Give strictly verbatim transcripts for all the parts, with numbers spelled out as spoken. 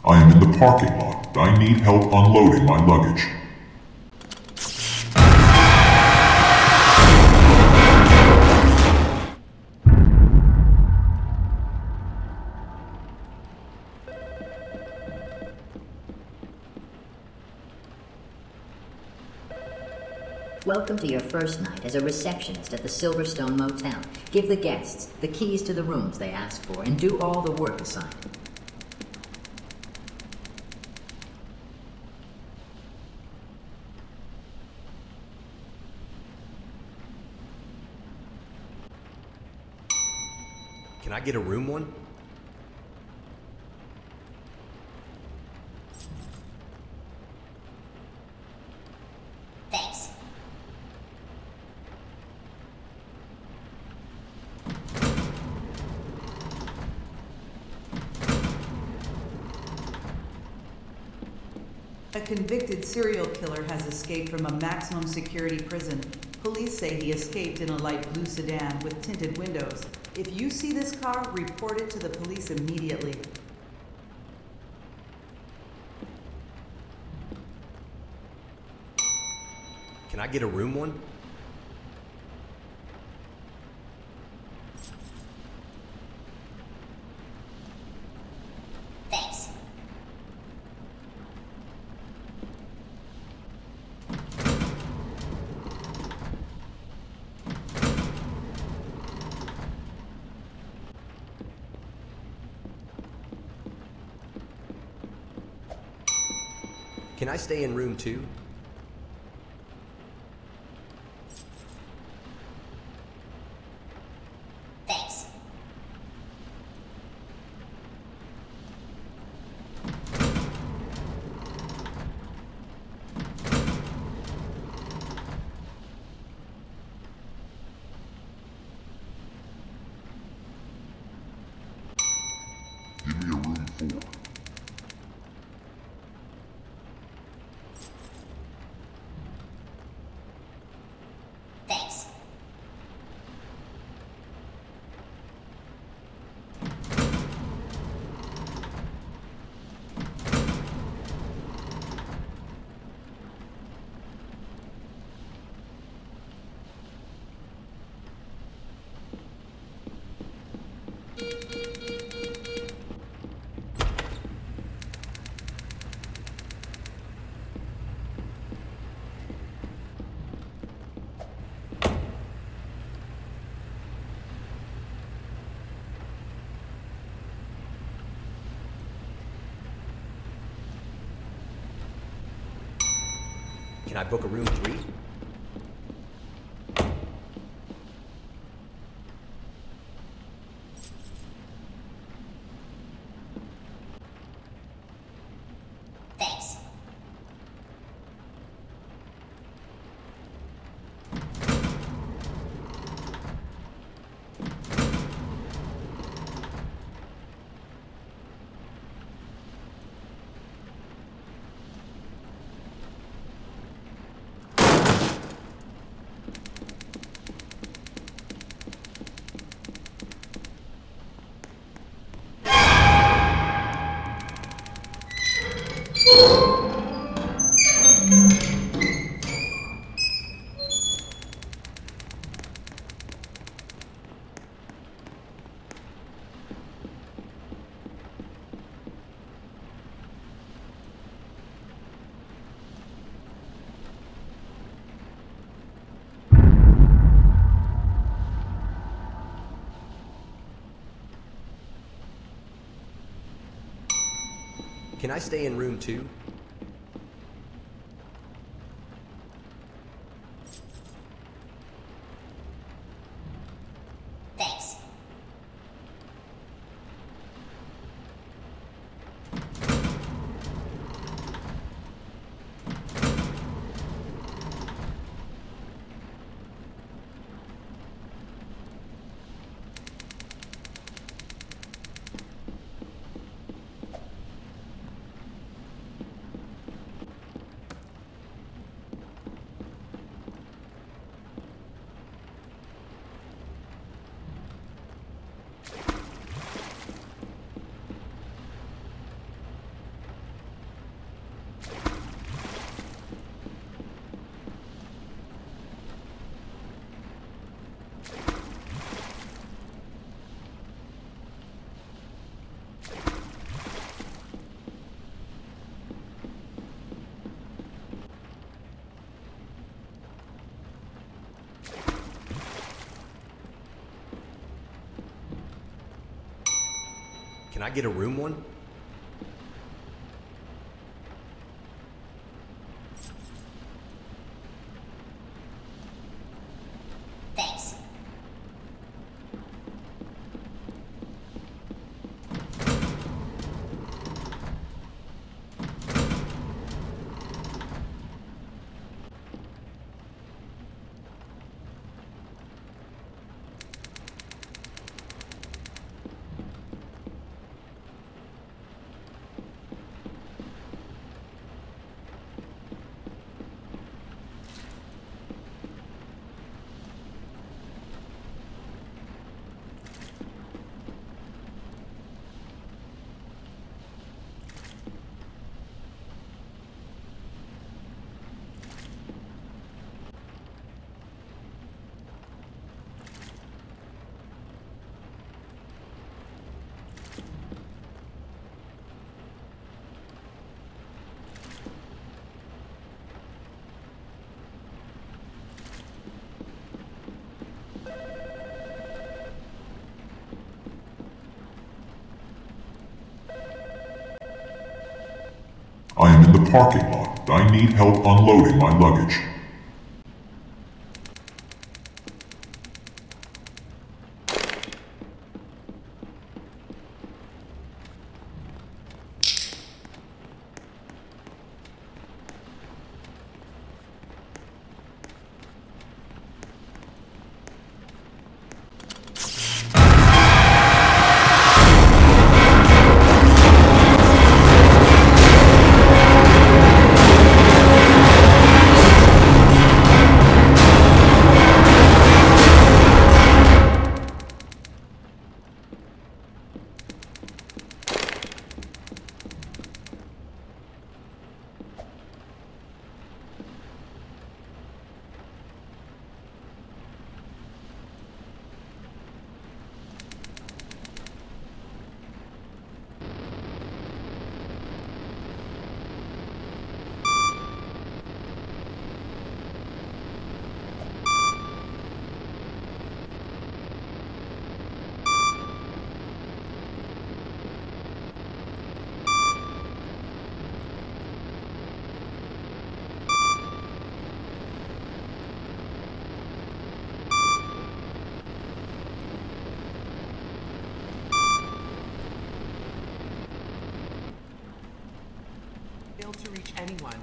I am in the parking lot. I need help unloading my luggage. Welcome to your first night as a receptionist at the Silverstone Motel. Give the guests the keys to the rooms they ask for and do all the work assigned. Can I get a room one? Thanks. A convicted serial killer has escaped from a maximum security prison. Police say he escaped in a light blue sedan with tinted windows. If you see this car, report it to the police immediately. Can I get a room one? Thanks. Can I stay in room two? Thanks. Give me a room four. Thanks. Can I book a room three? Thanks. Can I stay in room two? Thanks. Can I get a room one? Thanks. I am in the parking lot. I need help unloading my luggage. Failed to reach anyone.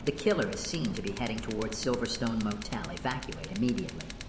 The killer is seen to be heading towards Silverstone Motel. Evacuate immediately.